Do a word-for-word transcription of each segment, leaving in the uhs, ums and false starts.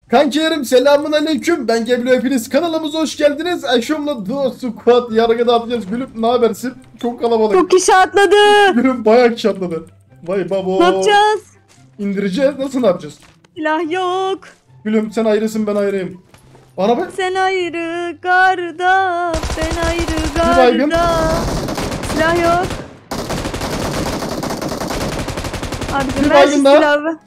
Kankilerim selamun aleyküm. Ben Geblo, hepiniz kanalımıza hoş geldiniz. Eşomla Duo Squad yargıda atacağız. Gülüm ne habersin? Çok kalabalık. Çok kişi atladı. Gülüm bayağı kişi atladı. Vay babo. Ne yapacağız? İndireceğiz. Nasıl ne yapacağız? Silah yok. Gülüm sen ayrısın, ben ayrıyım. Bana bak. Sen ayrı garda, ben ayrı Bir baygın. garda. Silah yok. Abicim Bir ver şu baygın daha. silahı.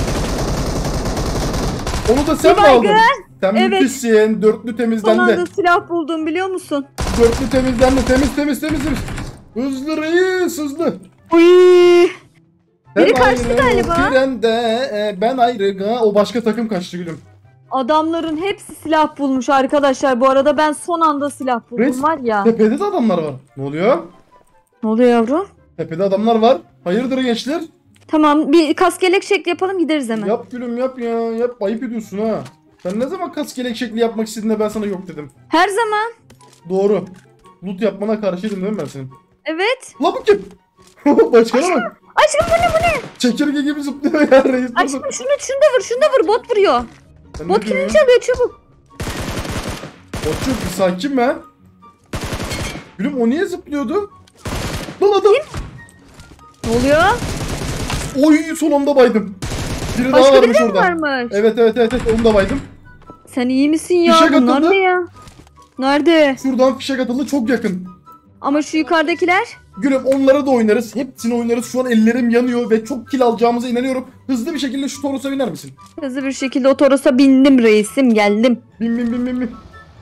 Onu da sen Bir mi aldın? baygın. Sen Evet. müthişsin. Dörtlü Son temizlendi. anda silah buldum biliyor musun? Dörtlü temizlendi. Temiz temiz temiz temiz. Hızlı reis hızlı. Uy. Sen Biri kaçtı ayrı galiba. Trende, e, ben ayrı. O başka takım kaçtı gülüm. Adamların hepsi silah bulmuş arkadaşlar. Bu arada ben son anda silah buldum Reis, var ya. Tepede de adamlar var. Ne oluyor? Ne oluyor yavrum? Tepede adamlar var. Hayırdır gençler? Tamam bir kaskelek şekli yapalım gideriz hemen. Yap gülüm yap ya. Yap, ayıp ediyorsun ha. Sen ne zaman kaskelek şekli yapmak istediğinde ben sana yok dedim. Her zaman. Doğru. Loot yapmana karşıydım değil mi ben senin? Evet. La bu kim? Başkana bak. Aşkım bu ne bu ne? Çekirge gibi zıplıyor ya reis. Aşkım şunu, şunu da vur şunu da vur bot vuruyor. Sen Bot ne diyorsun kilini ya? çalıyor çabuk. Botçuk bir sakin be. Gülüm o niye zıplıyordu? Lan adam. Ne oluyor? Oy son anda baydım. Biri daha Başka varmış biri de mi orada. varmış? Evet evet evet evet onu da baydım. Sen iyi misin ya? Fişek Bunlar atıldı. ne ya? Nerede? Şuradan fişek atıldı, çok yakın. Ama şu yukarıdakiler? Gülüm onlara da oynarız. Hepsini oynarız. Şu an ellerim yanıyor ve çok kill alacağımıza inanıyorum. Hızlı bir şekilde şu Toros'a biner misin? Hızlı bir şekilde o Toros'a bindim reisim geldim. Bin bin bin bin bin.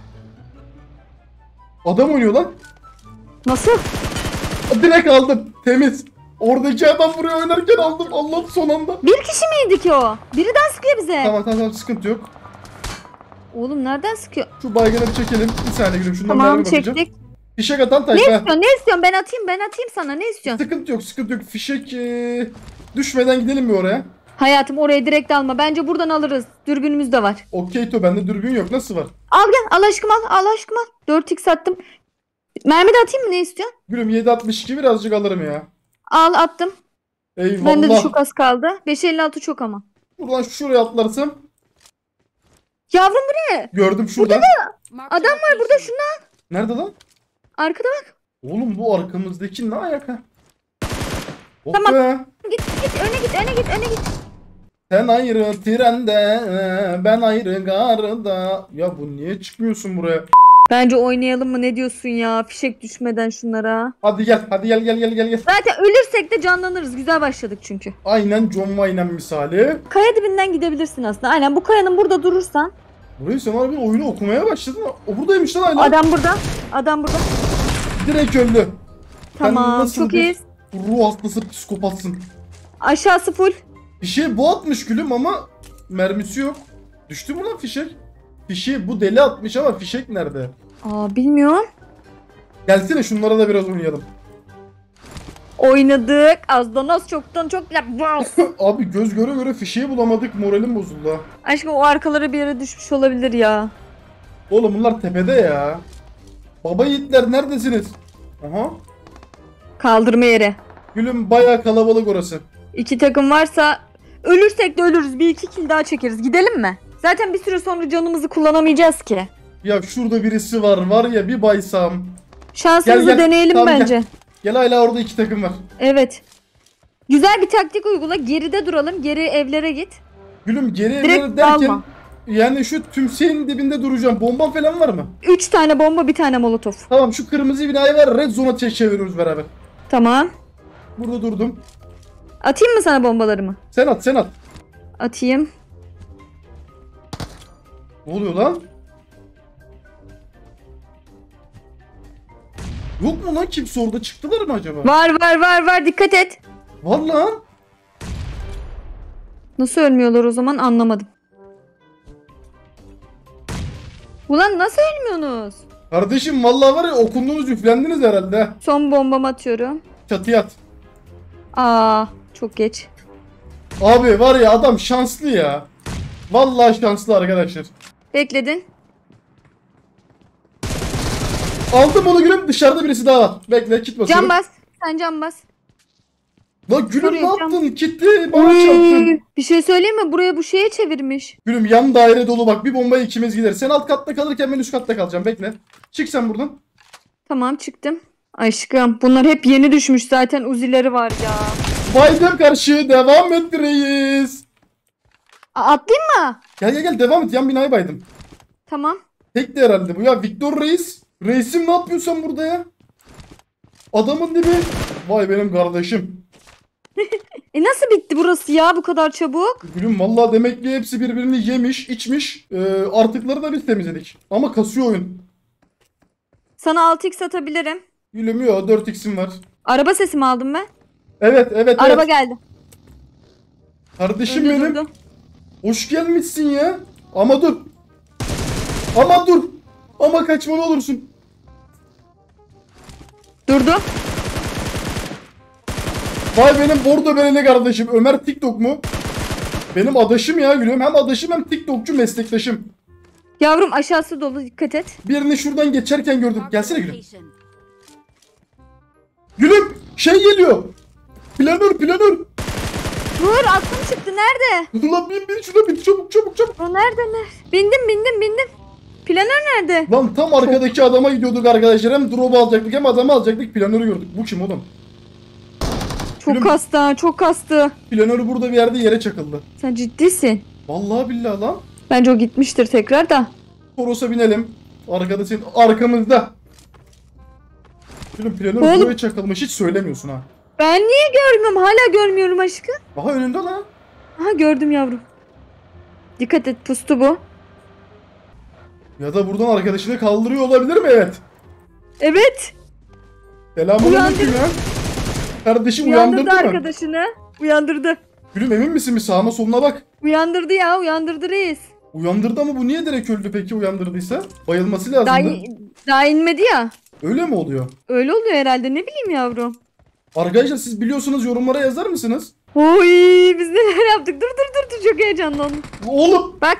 Adam oynuyor lan. Nasıl? Direkt aldım. Temiz. Oradaki adam buraya oynarken aldım. Allah'ım son anda. Bir kişi miydi ki o? Biri daha sıkıyor bize. Tamam tamam tamam sıkıntı yok. Oğlum nereden sıkıyor? Şu baygını bir çekelim. Bir saniye gülüm şundan Tamam mermi bakacağım. çektik. Fişek atan Ne tayfa. istiyorsun? Ne istiyorsun? Ben atayım ben atayım sana. Ne istiyorsun? Sıkıntı yok sıkıntı yok. Fişek ee, düşmeden gidelim mi oraya? Hayatım oraya direkt alma. Bence buradan alırız. Dürbünümüz de var. Okey to, bende dürbün yok. Nasıl var? Al gel. Al aşkım al. Al aşkım al. dört x attım. Mermi de atayım mı? Ne istiyorsun? Gülüm yedi altmış iki birazcık alırım ya. Al attım. Eyvallah. Bende de çok az kaldı. beş elli altı çok ama. Buradan şuraya atlarsam. Yavrum bu ne? Gördüm şurada. Adam var burada şunda. Nerede lan? Arkada bak. Oğlum bu arkamızdaki ne ayaka? Oh Tamam. be. Git git öne git öne git öne git. Sen ayrı trende, ben ayrı garda. Ya bu niye çıkmıyorsun buraya? Bence oynayalım mı ne diyorsun ya? Fişek düşmeden şunlara. Hadi gel, hadi gel gel gel gel gel. Zaten ölürsek de canlanırız. Güzel başladık çünkü. Aynen John Wayne misali. Kaya dibinden gidebilirsin aslında. Aynen bu kayanın burada durursan. Burayı sen abi oyunu okumaya başladın. O buradaymış lan hala. Adam burada. Adam burada. Direkt öldü. Tamam nasıl çok bir iyiyiz. Ruh hastası psikopatsın. Aşağısı full. Bir şey bu atmış gülüm ama mermisi yok. Düştü mü lan fişek? Fişeği bu deli atmış ama fişek nerede? Aa bilmiyorum. Gelsene şunlara da biraz oynayalım. Oynadık. Azdan az çoktan çok. Abi göz göre göre fişeği bulamadık, moralim bozuldu ha. Aşkım o arkalara bir yere düşmüş olabilir ya. Oğlum bunlar tepede ya. Baba yiğitler neredesiniz? Aha. Kaldırma yeri. Gülüm bayağı kalabalık orası. İki takım varsa ölürsek de ölürüz. Bir iki kill daha çekeriz. Gidelim mi? Zaten bir süre sonra canımızı kullanamayacağız ki. Ya şurada birisi var var ya bir baysam. Şansımızı Gel, gel. deneyelim Tamam, bence. Gel. gel hala orada iki takım var. Evet. Güzel bir taktik uygula. Geride duralım. Geri evlere git. Gülüm geri Direkt evlere derken dalma. yani şu tümseyin dibinde duracağım. Bomban falan var mı? Üç tane bomba bir tane molotof. Tamam şu kırmızı binayı ver, red zone'a çe- çeviriyoruz beraber. Tamam. Burada durdum. Atayım mı sana bombalarımı? Sen at sen at. Atayım. Ne oluyor lan? Yok mu lan kimse orada, çıktılar mı acaba? Var var var var dikkat et. Var lan. Nasıl ölmüyorlar o zaman anlamadım. Ulan nasıl ölmüyorsunuz? Kardeşim vallahi var ya okundunuz üflendiniz herhalde. Son bombamı atıyorum. Çatıya at. Aa çok geç. Abi var ya adam şanslı ya. Vallahi şanslı arkadaşlar. Bekledin. Aldım onu gülüm, dışarıda birisi daha var. Bekle kit basıyorum. Can bas. Sen can bas. Lan Gülüm ne Soruyor, yaptın? Kitli bana çarptın. Oy, bir şey söyleyeyim mi? Buraya bu şeye çevirmiş. Gülüm yan daire dolu bak, bir bomba ikimiz gider. Sen alt katta kalırken ben üst katta kalacağım, bekle. Çık sen buradan. Tamam çıktım. Aşkım bunlar hep yeni düşmüş zaten, uzileri var ya. Baydım karşı, devam et reis. A- atlayayım mı? Gel gel gel, devam et, yan binayı baydım. Tamam. Tek de herhalde bu ya, Victor Reis. Reisim ne yapıyorsun burada ya? Adamın dibi. Vay benim kardeşim. E nasıl bitti burası ya bu kadar çabuk? Gülüm vallahi demek ki hepsi birbirini yemiş, içmiş. Ee, artıkları da biz temizledik. Ama kasıyor oyun. Sana altı x atabilirim. Gülüm yok, dört x'im var. Araba sesi mi aldım ben? Evet evet Araba evet. geldi. Kardeşim Önde benim. durdu. Hoş gelmişsin ya. Ama dur. Ama dur. Ama kaçma ne olursun. Durdu. Vay benim bordo bereli kardeşim. Ömer TikTok mu? Benim adaşım ya Gülüm. Hem adaşım hem TikTokçu meslektaşım. Yavrum aşağısı dolu, dikkat et. Birini şuradan geçerken gördüm. Gelsene Gülüm. Gülüm şey geliyor. Planör planör. Dur aklım çıktı, nerede? Ulan bin bin şuna bin, çabuk çabuk çabuk. O nerede ne? Bindim bindim bindim. Planör nerede? Lan tam arkadaki adama gidiyorduk arkadaşlar. Hem drop'u alacaktık hem adamı alacaktık. Planörü gördük. Bu kim oğlum? Çok Gülüm. kastı ha, çok kastı. Planörü burada bir yerde yere çakıldı. Sen ciddisin. Vallahi billahi lan. Bence o gitmiştir tekrar da. Toros'a binelim. Arkada senin arkamızda. Gülüm planör Oğlum. buraya çakılmış, hiç söylemiyorsun ha. Ben niye görmüyorum? Hala görmüyorum aşkım. Daha önünde lan. Aha gördüm yavrum. Dikkat et, pustu bu. Ya da buradan arkadaşını kaldırıyor olabilir mi? Evet. Evet. Selamünaleyküm Uyandır- ya. Kardeşim Uyandırdı uyandırdı mı? arkadaşını. Uyandırdı. Gülüm emin misin, bir sağına soluna bak. Uyandırdı ya, uyandırdı reis. Uyandırdı ama bu niye direkt öldü peki uyandırdıysa? Bayılması lazımdı. Daha, daha inmedi ya. Öyle mi oluyor? Öyle oluyor herhalde, ne bileyim yavrum. Arkadaşlar siz biliyorsunuz, yorumlara yazar mısınız? Oy biz neler yaptık. Dur dur dur dur, çok heyecanlandım. Oğlum Bak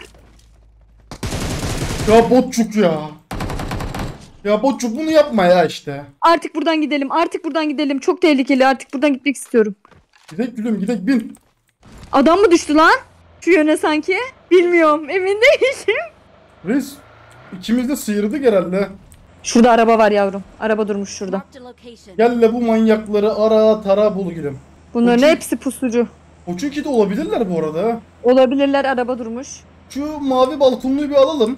ya botçuk ya. Ya botçuk bunu yapma ya işte. artık buradan gidelim, artık buradan gidelim. Çok tehlikeli, artık buradan gitmek istiyorum. Gidek gülüm gidek bin. Adam mı düştü lan? Şu yöne sanki. Bilmiyorum, emin değilim. Reis ikimiz de sıyırdık herhalde. Şurada araba var yavrum. Araba durmuş şurada. Gel de bu manyakları ara tara bul gülüm. Bunların Ucu- hepsi pusucu. O çünkü de olabilirler bu arada. ha. Olabilirler, araba durmuş. Şu mavi balkonluyu bir alalım.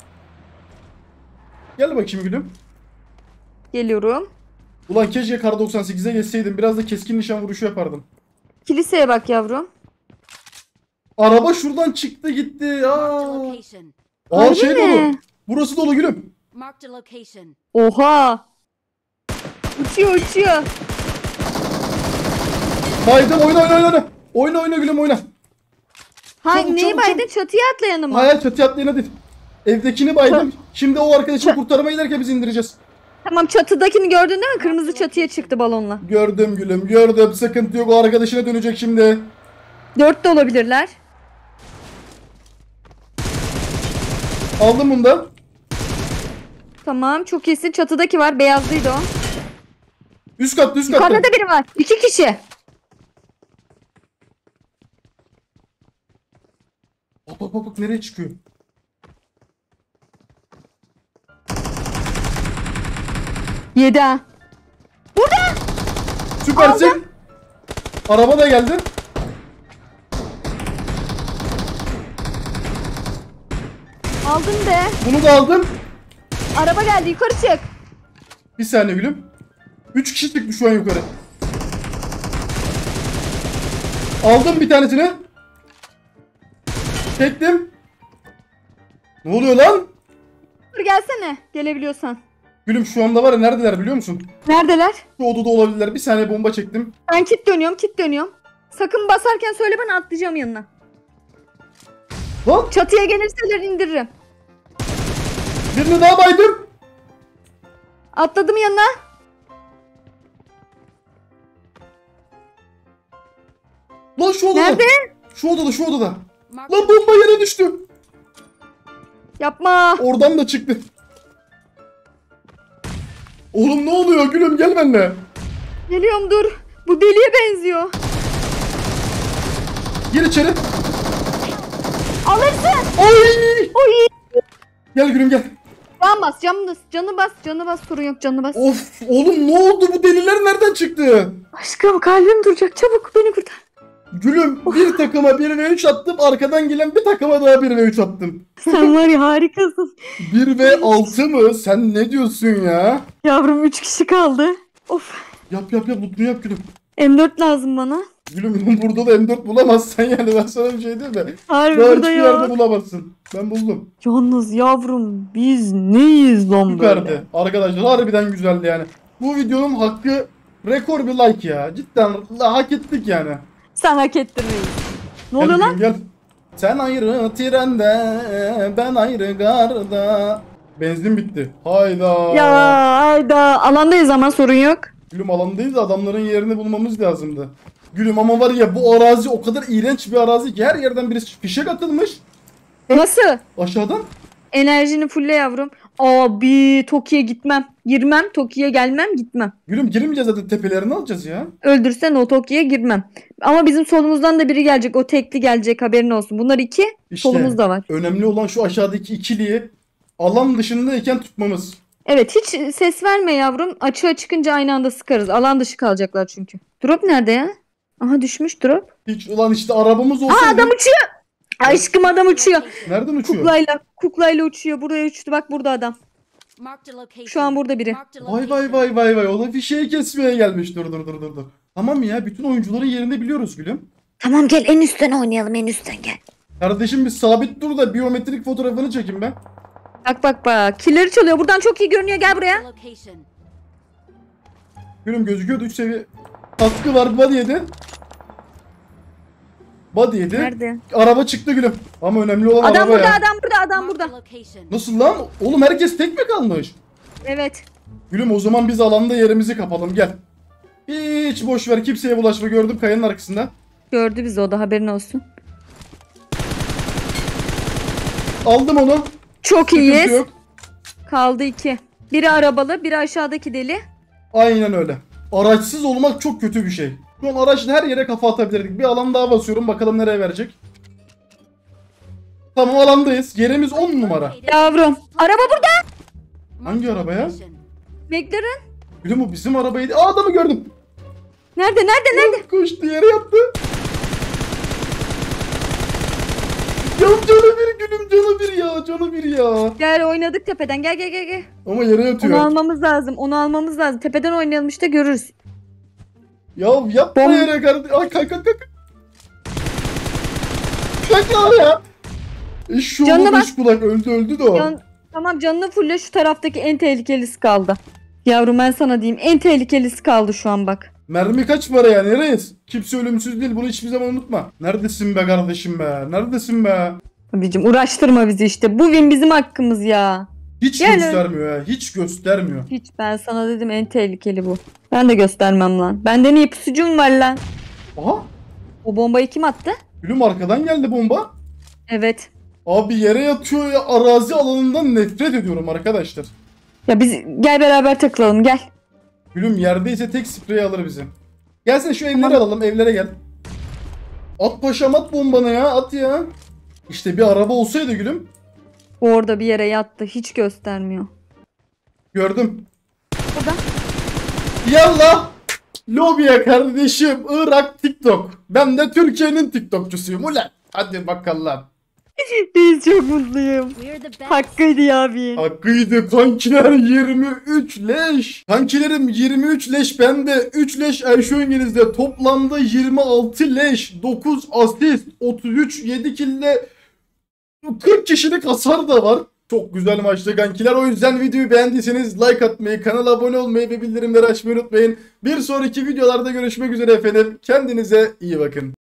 Gel bakayım gülüm. Geliyorum. Ulan keşke kar doksan sekize geçseydim. Biraz da keskin nişan vuruşu yapardım. Kiliseye bak yavrum. Araba şuradan çıktı gitti. Aa. Aa Harbi şey mi? dolu. Burası dolu gülüm. Oha. Uçuyor uçuyor. Baydım, oyna oyna oyna. Oyna oyna gülüm oyna. Ha Çabuk, neyi çabuk, baydın? çabuk. Çatıya atlayanı mı? Hayal çatıya atlayana değil. Evdekini baydım. Çat- Şimdi o arkadaşı Çat- kurtarmaya giderken biz indireceğiz. Tamam, çatıdakini gördün değil mi? Kırmızı çatıya çıktı balonla. Gördüm gülüm gördüm. Sıkıntı yok, o arkadaşına dönecek şimdi. Dört de olabilirler. Aldım bunu da. Tamam, çok iyisin. Çatıdaki var. Beyazlıydı o. Üst katta üst katta. Yukarıda da biri var. İki kişi. Bak bak bak bak, nereye çıkıyor? Yedi ha. Süpersin. Aldım. Araba da geldi. Aldın be. Bunu da aldım. Araba geldi. Yukarı çık. Bir saniye gülüm. Üç kişi çıktı şu an yukarı. Aldım bir tanesini. Çektim. Ne oluyor lan? Dur gelsene. Gelebiliyorsan. Gülüm şu anda var ya, neredeler biliyor musun? Neredeler? Şu odada olabilirler. Bir saniye bomba çektim. Ben kit dönüyorum. Kit dönüyorum. Sakın basarken söyle, ben atlayacağım yanına. Lan Çatıya gelirseler indiririm. birini daha baydım. Atladım yanına. Lan şu odada. Nerede? Şu odada şu odada. Lan bomba yere düştü. Yapma. Oradan da çıktı. Oğlum ne oluyor gülüm, gel benimle. Geliyorum dur. Bu deliye benziyor. Gir içeri. Alırsın. Oy! Oy. Gel gülüm gel. Can bas, canı bas, canı bas, canı bas, sorun yok, canı bas. Of oğlum ne oldu, bu deliler nereden çıktı? Aşkım kalbim duracak, çabuk beni kurtar. Gülüm bir takıma bir ve üç attım, arkadan gelen bir takıma daha bir ve üç attım. Sen var ya harikasın. bir ve altı mı? Sen ne diyorsun ya? Yavrum üç kişi kaldı. Of. Yap yap yap, lootunu yap gülüm. M dört lazım bana. Gülüm burada da M dört bulamazsan yani ben sana bir şey diyeyim mi? Harbi Daha burada hiçbir ya. yerde bulamazsın. Ben buldum. Yalnız yavrum biz neyiz lan böyle? Süperdi. Arkadaşlar harbiden güzeldi yani. Bu videonun hakkı rekor bir like ya. Cidden la, hak ettik yani. Sen hak ettin reis. Ne Gel oluyor lan? gülüm, Gel. Sen ayrı trende, ben ayrı garda. Benzin bitti. Hayda. Ya hayda. Alandayız ama sorun yok. Gülüm alandayız da adamların yerini bulmamız lazımdı. Gülüm ama var ya bu arazi o kadar iğrenç bir arazi ki her yerden birisi fişek atılmış. Nasıl? Aşağıdan. Enerjini fulle yavrum. Abi Toki'ye gitmem. Girmem. Toki'ye gelmem gitmem. Gülüm girmeyeceğiz zaten, tepelerini alacağız ya. Öldürsen o Toki'ye girmem. Ama bizim solumuzdan da biri gelecek. O tekli gelecek, haberin olsun. Bunlar iki. İşte Solumuz da var. önemli olan şu aşağıdaki ikiliyi alan dışındayken tutmamız. Evet hiç ses verme yavrum. Açığa çıkınca aynı anda sıkarız. Alan dışı kalacaklar çünkü. Drop nerede ya? Aha düşmüş drop. Hiç ulan işte arabamız Aa olsaydı. adam uçuyor. Aşkım adam uçuyor. Nereden uçuyor? Kuklayla. Kuklayla uçuyor. Buraya uçtu. Bak burada adam. Şu an burada biri. Vay vay vay vay vay. O da fişeği kesmeye gelmiş. Dur dur dur dur dur. Tamam ya, bütün oyuncuların yerini biliyoruz gülüm. Tamam gel en üstten oynayalım, en üstten gel. Kardeşim bir sabit dur da biyometrik fotoğrafını çekeyim ben. Bak bak bak. Killeri çalıyor. Buradan çok iyi görünüyor. Gel buraya. Gülüm gözüküyordu, üç seviye. Kaskı var, body yedi. Body yedi. Nerede? Araba çıktı gülüm. Ama önemli olan Adam araba burada, ya. adam burada, adam burada. Nasıl lan? Oğlum herkes tek mi kalmış? Evet. Gülüm o zaman biz alanda yerimizi kapalım, gel. Hiç boş ver, kimseye bulaşma, gördüm kayanın arkasında. Gördü bizi o da, haberin olsun. Aldım onu. Çok Sıkıntı iyiyiz. yok. Kaldı iki. Biri arabalı, biri aşağıdaki deli. Aynen öyle. Araçsız olmak çok kötü bir şey. Şu an araçla her yere kafa atabilirdik. Bir alan daha basıyorum, bakalım nereye verecek. Tamam alandayız. Yerimiz on numara. Yavrum. Araba burada. Hangi araba ya? McLaren. Gülüm o bizim arabaydı. Aa adamı gördüm. Nerede, nerede, nerede? Koştu, yere yattı. Ya canı bir gülüm, canı bir ya, canı bir ya. Gel oynadık tepeden. Gel gel gel gel. Ama yere Onu yatıyor. almamız lazım. Onu almamız lazım. Tepeden oynayalım işte, görürüz. Ya yapma Bom- yere kardeşim. Ay kalk kalk kalk. Kalk lan ya. Şu Canına bak. beş kulak öldü öldü de o. Can, tamam canını fulle, şu taraftaki en tehlikelisi kaldı. Yavrum ben sana diyeyim, en tehlikelisi kaldı şu an bak. Mermi kaç para ya, nereyiz? Kimse ölümsüz değil, bunu hiçbir zaman unutma. Neredesin be kardeşim be? Neredesin be? Abicim uğraştırma bizi işte. Bu win bizim hakkımız ya. Hiç Gel. göstermiyor ya, hiç göstermiyor. Hiç, ben sana dedim en tehlikeli bu. Ben de göstermem lan. Benden iyi pusucum var lan. Aha, O bombayı kim attı? gülüm arkadan geldi bomba. Evet. Abi yere yatıyor ya, arazi alanından nefret ediyorum arkadaşlar. Ya biz gel beraber takılalım gel. Gülüm yerdeyse tek sprey alır bizi. Gelsene şu evleri alalım, evlere gel. At paşam, at bombanı ya, at ya. İşte bir araba olsaydı gülüm. Orada bir yere yattı, hiç göstermiyor. Gördüm. Burada. Yallah. Lobiye kardeşim, Irak TikTok. Ben de Türkiye'nin TikTokçusuyum ulan. Hadi bakalım. Biz çok mutluyum. Hakkıydı ya abi. Hakkıydı kankiler, yirmi üç leş. Kankilerim yirmi üç leş bende, üç leş Ayşe Öngeniz'de, toplamda yirmi altı leş, dokuz asist, otuz üç yedi kille kırk kişilik hasar da var. Çok güzel maçtı kankiler. O yüzden videoyu beğendiyseniz like atmayı, kanala abone olmayı ve bildirimleri açmayı unutmayın. Bir sonraki videolarda görüşmek üzere efendim. Kendinize iyi bakın.